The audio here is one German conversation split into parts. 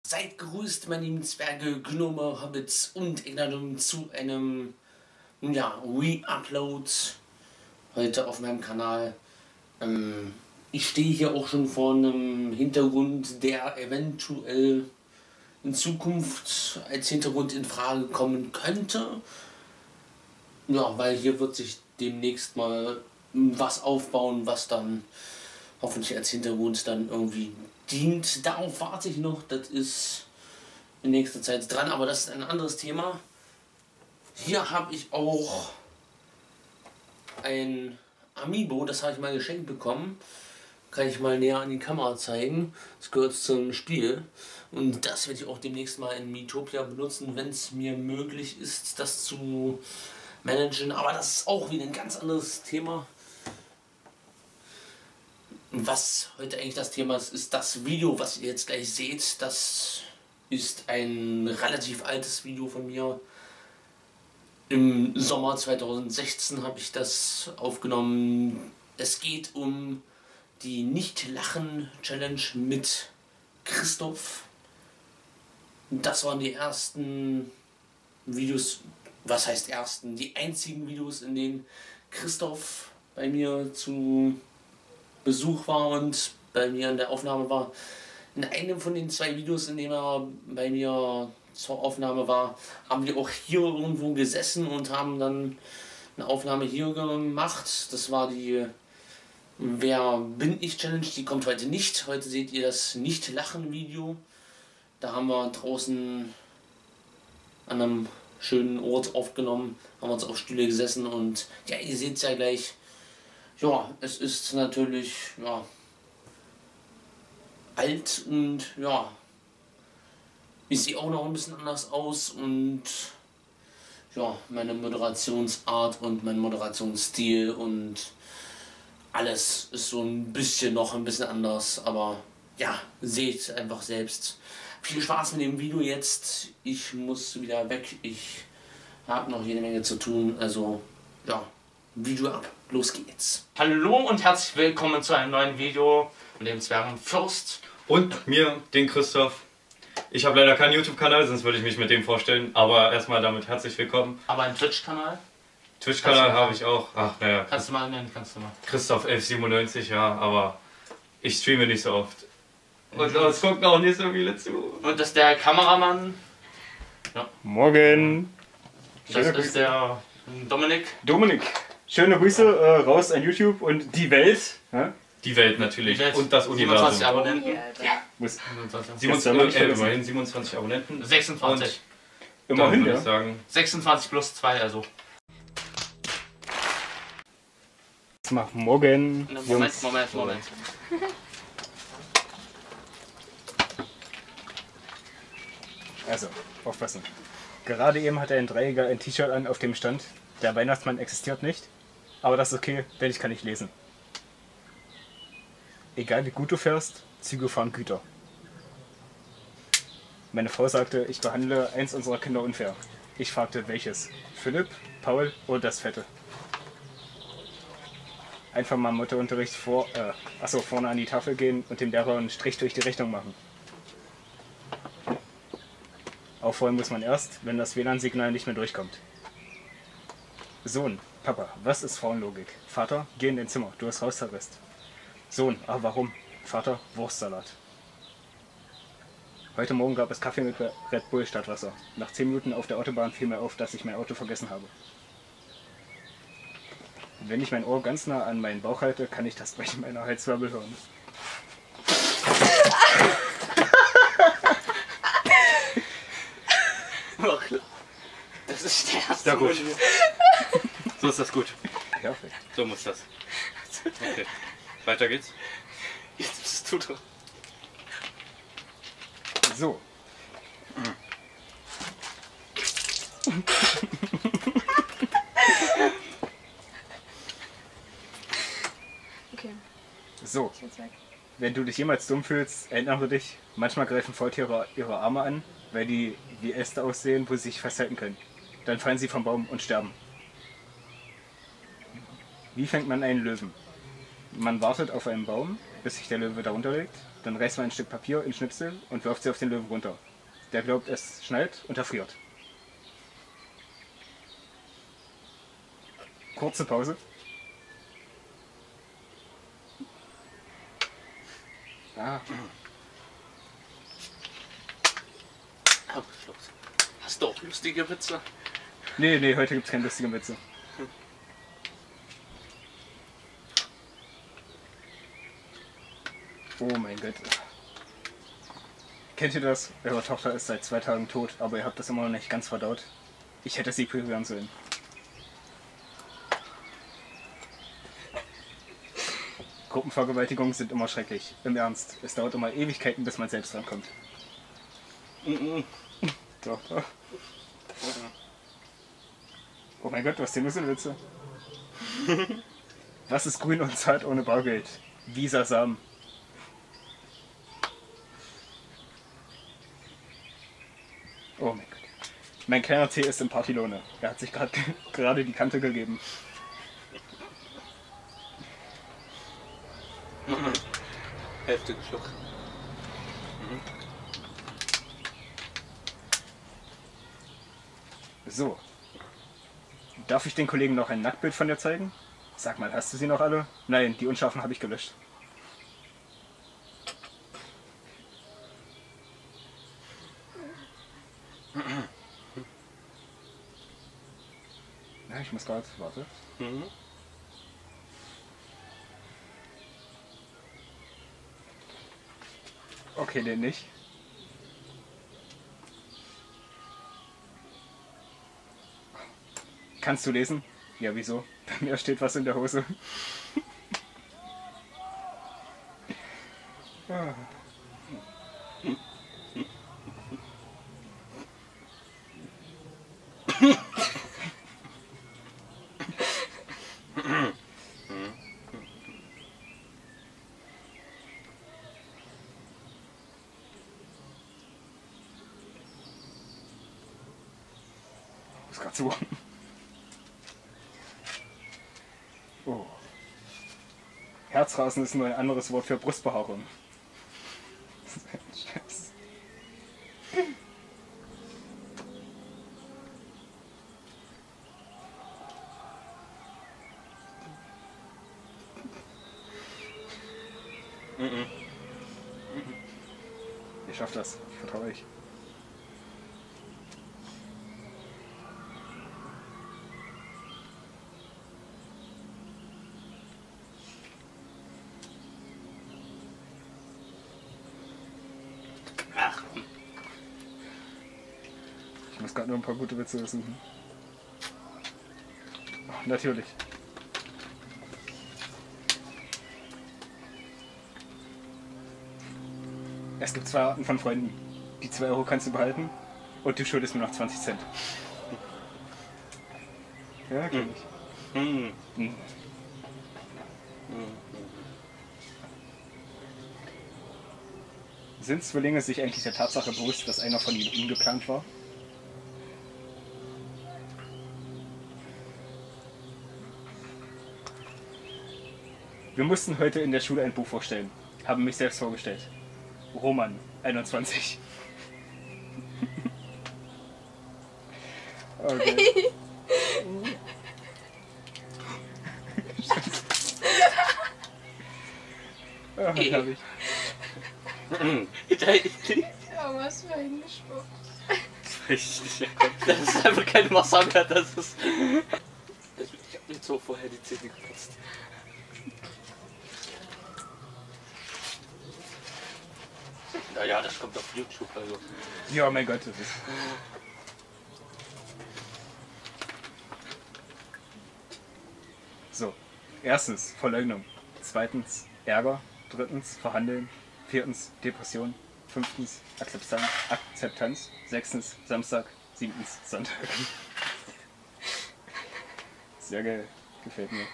Seid gegrüßt, meine lieben Zwerge, Gnome, Hobbits und Ignadum zu einem Re-Upload heute auf meinem Kanal. Ich stehe hier auch schon vor einem Hintergrund, der eventuell in Zukunft als Hintergrund in Frage kommen könnte. Ja, weil hier wird sich demnächst mal was aufbauen, was dann hoffentlich als Hintergrund dann irgendwie dient. Darauf warte ich noch, das ist in nächster Zeit dran, aber das ist ein anderes Thema. Hier habe ich auch ein Amiibo, das habe ich mal geschenkt bekommen. Kann ich mal näher an die Kamera zeigen. Das gehört zum Spiel. Und das werde ich auch demnächst mal in Miitopia benutzen, wenn es mir möglich ist, das zu managen. Aber das ist auch wieder ein ganz anderes Thema. Was heute eigentlich das Thema ist, ist das Video, was ihr jetzt gleich seht. Das ist ein relativ altes Video von mir. Im Sommer 2016 habe ich das aufgenommen. Es geht um die Nicht-Lachen-Challenge mit Christoph. Das waren die ersten Videos, was heißt ersten? Die einzigen Videos, in denen Christoph bei mir zu Besuch war und bei mir in der Aufnahme war. In einem von den zwei Videos, in denen er bei mir zur Aufnahme war, haben wir auch hier irgendwo gesessen und haben dann eine Aufnahme hier gemacht. Das war die Wer bin ich Challenge, die kommt heute nicht. Heute seht ihr das Nicht-Lachen-Video. Da haben wir draußen an einem schönen Ort aufgenommen, haben uns auf Stühle gesessen und ja, ihr seht es ja gleich. Ja, es ist natürlich alt und ja, ich sehe auch noch ein bisschen anders aus und ja, meine Moderationsart und mein Moderationsstil und alles ist so ein bisschen anders, aber ja, seht einfach selbst. Viel Spaß mit dem Video jetzt. Ich muss wieder weg. Ich habe noch jede Menge zu tun. Also ja, Video ab. Los geht's. Hallo und herzlich willkommen zu einem neuen Video mit dem Zwergenfürst. Und mir, den Christoph. Ich habe leider keinen YouTube-Kanal, sonst würde ich mich mit dem vorstellen. Aber erstmal damit herzlich willkommen. Aber einen Twitch-Kanal? Twitch-Kanal habe ich auch. Ach, naja. Kannst du mal nennen, kannst du mal. Christoph 1197, ja, aber ich streame nicht so oft. Und es gucken auch nicht so viele zu. Und das ist der Kameramann. Ja. Morgen. Das ist der Dominik. Dominik. Schöne Grüße raus an YouTube und die Welt. Ja? Die Welt natürlich. Die Welt. Und das 27 Universum. Abonnenten. Ja. Muss 27, immerhin 27 Abonnenten. 26. Und immerhin, würde ja. ich sagen, 26 plus 2, also. Das macht morgen. Moment. Also, aufpassen. Gerade eben hatte ein Dreijähriger ein T-Shirt an, auf dem stand: Der Weihnachtsmann existiert nicht. Aber das ist okay, denn ich kann nicht lesen. Egal wie gut du fährst, Züge fahren Güter. Meine Frau sagte, ich behandle eins unserer Kinder unfair. Ich fragte, welches? Philipp, Paul oder das Fette? Einfach mal im Matheunterricht vorne an die Tafel gehen und dem Lehrer einen Strich durch die Rechnung machen. Aufräumen muss man erst, wenn das WLAN-Signal nicht mehr durchkommt. Sohn, Papa, was ist Frauenlogik? Vater, geh in dein Zimmer, du hast Hausarrest. Sohn, aber warum? Vater, Wurstsalat. Heute Morgen gab es Kaffee mit Red Bull statt Wasser. Nach 10 Minuten auf der Autobahn fiel mir auf, dass ich mein Auto vergessen habe. Wenn ich mein Ohr ganz nah an meinen Bauch halte, kann ich das Brechen meiner Halswirbel hören. Das ist der erste. ja gut. So ist das gut. Perfekt. So muss das. Okay. Weiter geht's. Jetzt bist du dran. So. Okay, So, ich jetzt weg. wenn du dich jemals dumm fühlst, erinnere dich, manchmal greifen Faultiere ihre Arme an, weil die wie Äste aussehen, wo sie sich festhalten können. Dann fallen sie vom Baum und sterben. Wie fängt man einen Löwen? Man wartet auf einen Baum, bis sich der Löwe darunter legt, Dann reißt man ein Stück Papier in Schnipsel und wirft sie auf den Löwen runter. Der glaubt, es schneit und erfriert. Kurze Pause. Ah, Hast du auch lustige Witze? nee, heute gibt's keine lustigen Witze. Oh mein Gott. Kennt ihr das? Eure Tochter ist seit 2 Tagen tot, aber ihr habt das immer noch nicht ganz verdaut. Ich hätte sie präparieren sollen. Gruppenvergewaltigungen sind immer schrecklich. Im Ernst. Es dauert immer Ewigkeiten, bis man selbst rankommt. Doch. Oh mein Gott, was sind das für Witze? Was ist grün und zart ohne Bargeld? Visasam. Oh mein Gott. Mein kleiner Tee ist im Partylone. Er hat sich gerade die Kante gegeben. Hälfte geschluckt. So. Darf ich den Kollegen noch ein Nacktbild von dir zeigen? Sag mal, hast du sie noch alle? Nein, die unscharfen habe ich gelöscht. Ja, ich muss gerade, warte. Okay, den nicht. Kannst du lesen? Ja, wieso? Bei mir steht was in der Hose. Ist gerade zu. Oh. Herzrasen ist nur ein anderes Wort für Brustbehaarung. Scheiße. Ihr schafft das. Ich vertraue euch. Ich muss gerade nur ein paar gute Witze suchen. Oh, natürlich. Es gibt 2 Arten von Freunden. Die 2 Euro kannst du behalten und du schuldest mir noch 20 Cent. Ja, kenn ich. Sind Zwillinge sich eigentlich der Tatsache bewusst, dass einer von ihnen ungeplant war? Wir mussten heute in der Schule ein Buch vorstellen. Haben mich selbst vorgestellt. Roman, 21. Okay. Ach, herrlich. Ja, was für ein Gespuckt. Das ist einfach kein Wasser mehr, das ist. Ich hab mir so vorher die Zähne geputzt. Naja, das kommt auf YouTube, also. Ja, mein Gott, das ist. So, erstens Verleugnung, zweitens Ärger, drittens Verhandeln, viertens Depression, fünftens Akzeptanz, sechstens Samstag, siebtens Sonntag. Sehr geil, gefällt mir.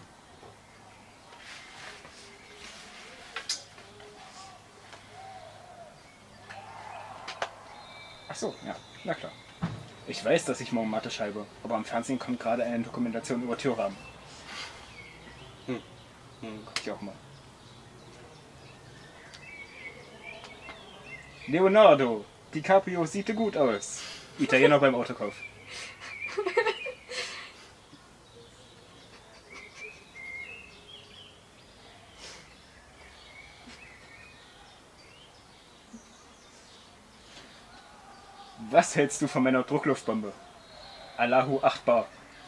Ach so, ja, na klar. Ich weiß, dass ich morgen Mathe schreibe, aber am Fernsehen kommt gerade eine Dokumentation über Türrahmen. Guck ich auch mal. Leonardo DiCaprio sieht gut aus. Italiener beim Autokauf. Was hältst du von meiner Druckluftbombe? Allahu Akbar.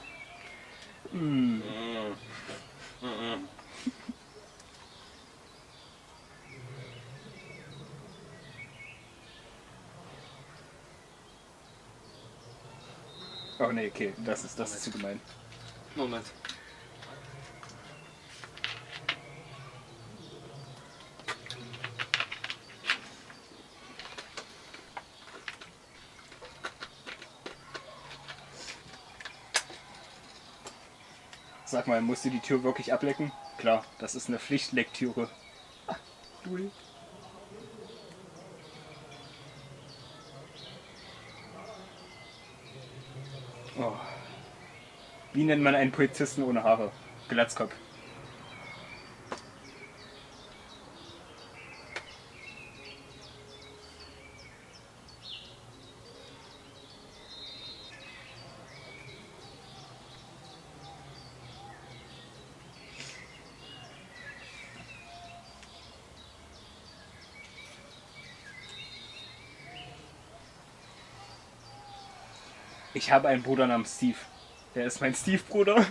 Oh ne, okay, das ist zu gemein. Moment. Sag mal, musst du die Tür wirklich ablecken? Klar, das ist eine Pflichtlektüre. Dui. Oh. Wie nennt man einen Polizisten ohne Haare? Glatzkopf. Ich habe einen Bruder namens Steve. Der ist mein Steve-Bruder.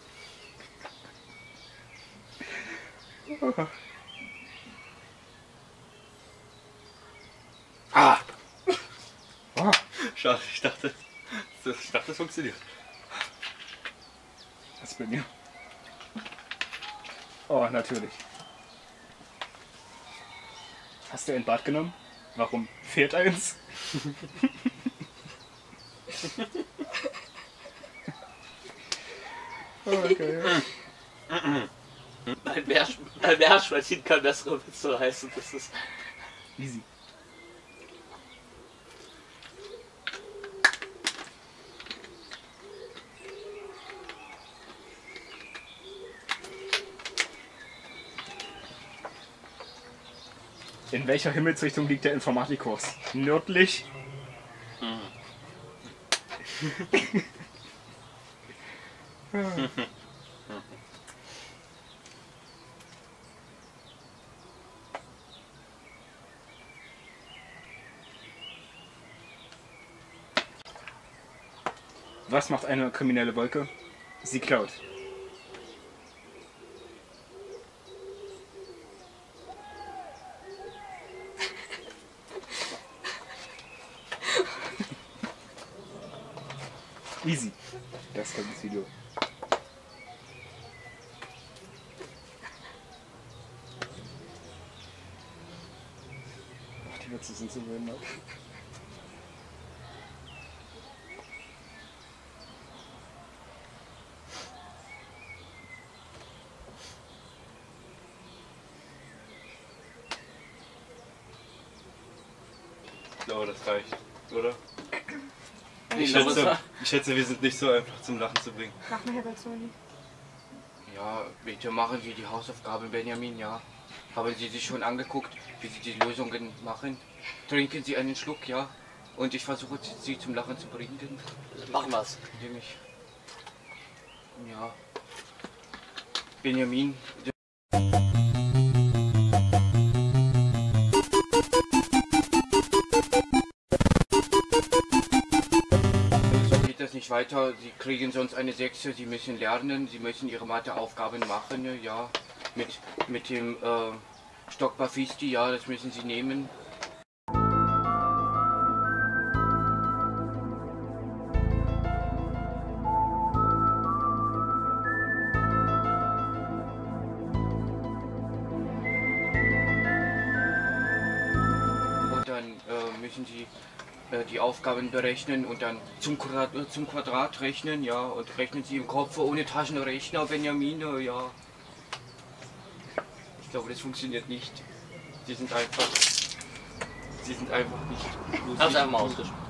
Ah! Oh, Schade, ich dachte, das funktioniert. das ist bei mir. Oh, natürlich. Hast du ein Bad genommen? Warum? Fehlt eins? Okay. Ein Meerschweinchen kann bessere Witze heißen, das ist... Easy. In welcher Himmelsrichtung liegt der Informatikkurs? Nördlich? Was macht eine kriminelle Wolke? Sie klaut. Easy. Das kommt ins Video. Ach, die Witze sind so behindert. Ich glaube, das reicht, oder? Ich schätze, wir sind nicht so einfach zum Lachen zu bringen. Mach mal Herr Sony. Ja, bitte machen Sie die Hausaufgaben, Benjamin, ja. Haben Sie sich schon angeguckt, wie Sie die Lösungen machen? Trinken Sie einen Schluck, ja? Und ich versuche Sie zum Lachen zu bringen. Machen wir's. Indem ich... Ja. Benjamin... So geht das nicht weiter. Sie kriegen sonst eine 6. Sie müssen lernen, Sie müssen Ihre Matheaufgaben machen, ja. Mit dem Stock Bafisti, ja, das müssen Sie nehmen. Und dann müssen Sie die Aufgaben berechnen und dann zum Quadrat rechnen, ja, und rechnen Sie im Kopf ohne Taschenrechner, Benjamin, ja. Ich glaube, das funktioniert nicht. Sie sind einfach nicht lustig. Hab's einfach mal ausgesprochen.